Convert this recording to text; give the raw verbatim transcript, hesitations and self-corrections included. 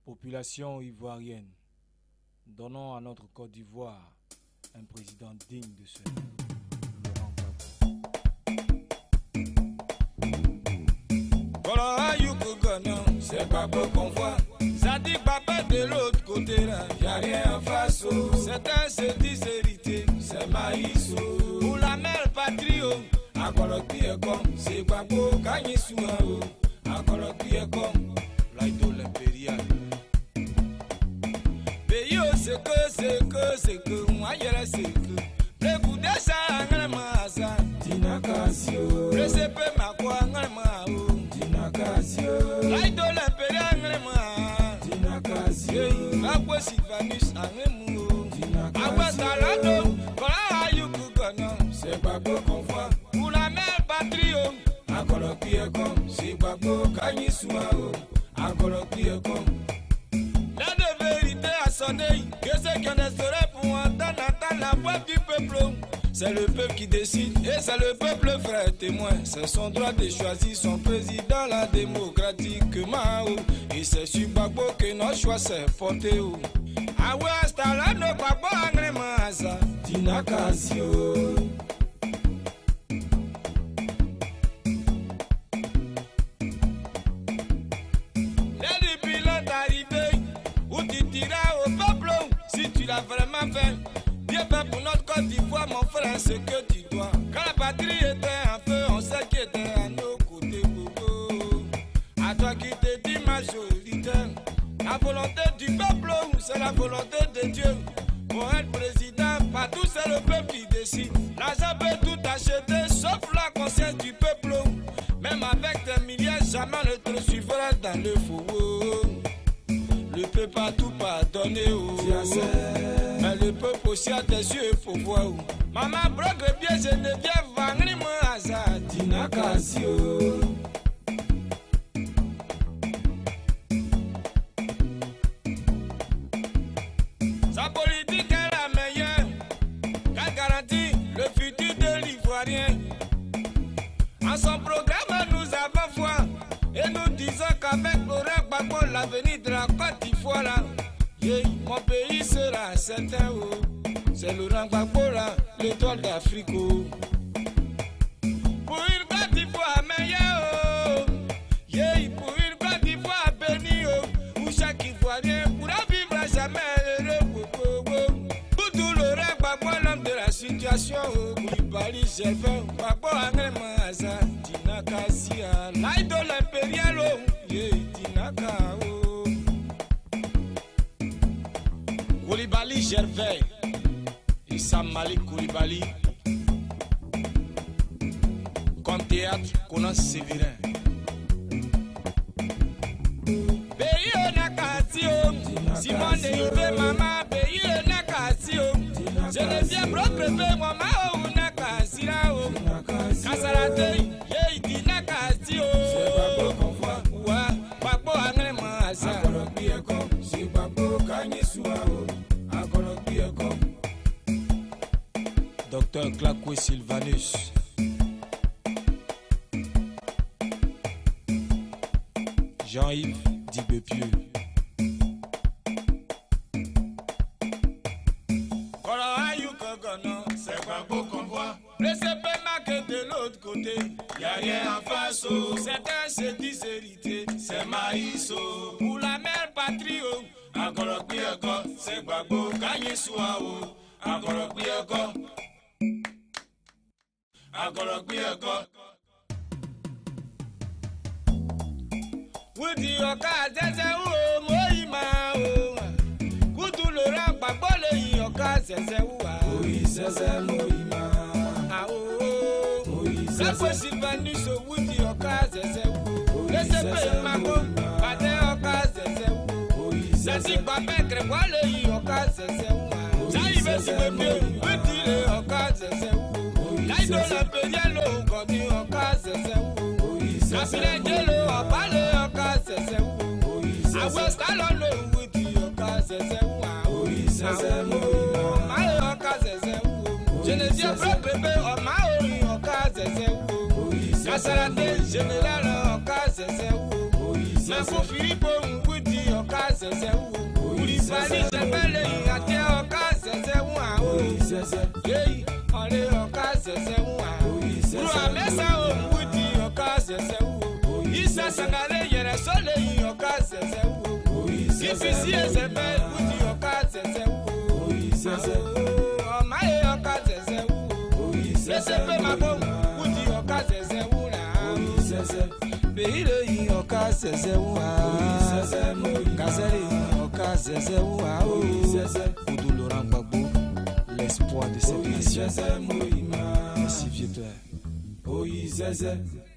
Population ivoirienne, donnons à notre Côte d'Ivoire un président digne de ce nom, Laurent Gbagbo. C'est Gbagbo qu'on voit. Ça dit papa de l'autre côté là, y'a rien en face. Certains se disent héritiers, c'est maïs. Pour la mère patrie, à Colombie comme c'est Gbagbo gagné sous un haut. À Colombie comme l'aïdo l'impérial. Pays c'est que, c'est que, c'est que, moi y'a c'est que. Prégout de ça, un massa, Tinakasio. Précepé ma quoi, un mao, Tinakasio. L'aïdo l'impérial, un mao, Tinakasio. Agua Sylvanus, un mou, Tinakasio. Agua Talado, Kola Ayukukono, c'est Gbagbo qu'on voit. Pour la mère patrie, à Colombie comme, c'est Gbagbo Kagni Soumao, à Colombie comme. La de vérité a sonné, que c'est qu'on serait pour entendre la voix du peuple. C'est le peuple qui décide et c'est le peuple frère témoin. C'est son droit de choisir son président, la démocratiquement. Et c'est sur Gbagbo que notre choix s'est porté. Ah ouais, c'est là nos Gbagbo agrément ça. Tinakasio. Les pilotes arrivés, où tu diras au peuple si tu l'as vraiment fait. Dieu fait pour notre Côte d'Ivoire, mon frère, ce que tu dois. Quand la patrie était en feu, on sait qui était à nos côtés. Bobo. À toi qui te dis majoritaire, la volonté du peuple, c'est la volonté de Dieu. Pour être président, partout c'est le peuple qui décide. L'argent peut tout acheter, sauf la conscience du peuple. Même avec des milliards, jamais ne te suivra dans le faux. Le peuple pas tout pardonner, oh. Mais le peuple aussi a des yeux pour voir. Maman brogue bien, je ne viens vendre mon hasard. Tinakasio. Sa politique est la meilleure, qui garantit le futur de l'Ivoirien. En son programme, nous avons foi. Et nous disons qu'avec Laurent Gbagbo, l'avenir de la Côte d'Ivoire, là, yeah, mon pays sera certain. Oh. C'est Laurent Gbagbo, là, l'étoile d'Afrique. Oh. Pour une Côte d'Ivoire meilleure, oh. Yeah, pour une Côte d'Ivoire bénie, oh. Où chaque Ivoirien pourra vivre à jamais heureux. Oh, oh, oh. Pour tout Laurent Gbagbo, l'homme de la situation, oh. Koulibaly, Gervais, Gbagbo, Angrément, Hazard, Tinakasia, l'aïdo l'impérial, oh. Yeah, Tinakao. Koulibaly, Gervais, Issa Malik Koulibaly. Comme théâtre, Conan Sévérin. Pays au Nakasio, Simon Neyve, maman, pays au Nakasio. Je ne viens procréer, maman, au Nakasio. Kasarate, yé, Tinakasio. C'est Gbagbo qu'on voit. Ouais, Gbagbo agrément à ça. Colombie comme, c'est Gbagbo Kagni Soumao. À Colombie comme. Docteur Clacoué Sylvanus. Jean-Yves Dibepieux. C'est Gbagbo qu'on voit. Précepé marqué de l'autre côté, y'a rien en face. Certains se disent héritiers, c'est maïs. Pour la mère patrie, à Colombie comme, c'est Gbagbo Kagni Soumao. À Colombie comme. À Colombie comme. Wudi oka zeze uo moima o. Kutu Laurent Gbagbo le oka zeze uwa. Oi zeze moima. Ah o. Oi zeze. Gbagbo Sylvanus o wudi oka zeze uo. Laissez mago, bade oka zeze uo. Oi zeze. Zezi Gbagbo Grégoire le oka zeze uwa. Jaibe Dibepieux wudi le oka zeze uo. L'aïdo l'impérial o godi oka zeze uo. Oi zeze. Kapile jelo opale. I was calling you with your cousin. Oh, he's a my cousin. Genesia Bebe or my own cousin. Oh, he's a general cousin. Oh, he's a Philippe with your ọ̀ka ṣẹ̀ṣẹ̀ wò. Olùfàlì ṣẹ̀fẹ̀lẹ̀ yìí àti ọ̀ka ṣẹ̀ṣẹ̀ wò àwọn. Yéyí ọ̀rẹ́ ọ̀ka ṣẹ̀ṣẹ̀ wò àwọn. Kúrò àmẹ́sà òwú di ọ̀ka ṣẹ̀ṣẹ̀ wò. Ìṣẹ̀ sàngàlẹ̀ yẹ̀rẹ̀ sọ́lẹ̀ yìí ọ̀ka ṣẹ̀ṣẹ̀ wò. Ìfisí ẹsẹ̀ bẹ́ẹ̀ wú di ọ̀ka ṣẹ̀ṣẹ̀ wò. Ọ̀ma yẹ ọ̀ka ṣẹ̀ṣẹ̀ wò. Lẹ́sẹ̀ pé máa bọ̀ wú di ọ̀ka ṣẹ̀ṣẹ̀ wò rà. Bèyí lè yí ọ̀ka ṣẹ̀ṣẹ̀ wò wá. Kásẹ̀rì yí ọ̀ka ṣẹ̀ṣẹ̀ wò wá. Oudou Laurent Gbagbo, l'espoir de cette nation. Merci vieux père.